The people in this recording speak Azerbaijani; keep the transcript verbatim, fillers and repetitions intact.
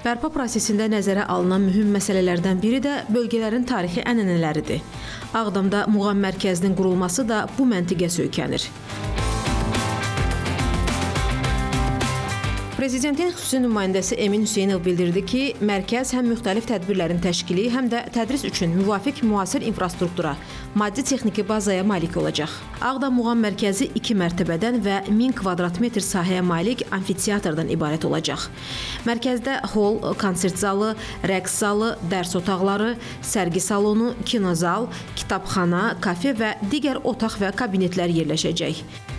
Bərpa prosesində nəzərə alınan mühüm məsələlərdən biri də bölgələrin tarixi ənənələridir. Ağdamda muğam mərkəzinin qurulması da bu məntiqə söykənir. Prezidentin xüsusi nümayəndəsi Emin Hüseynov bildirdi ki, mərkəz həm müxtəlif tədbirlərin təşkili, həm də tədris üçün müvafiq müasir infrastruktura, maddi-texniki bazaya malik olacaq. Ağdam Muğam Mərkəzi iki mərtəbədən və min kvadrat metr sahəyə malik amfiteatrdan ibarət olacaq. Mərkəzdə hol, konsert zalı, rəqs zalı, dərs otaqları, sərgi salonu, kinozal, kitabxana, kafe və digər otaq və kabinetlər yerləşəcək.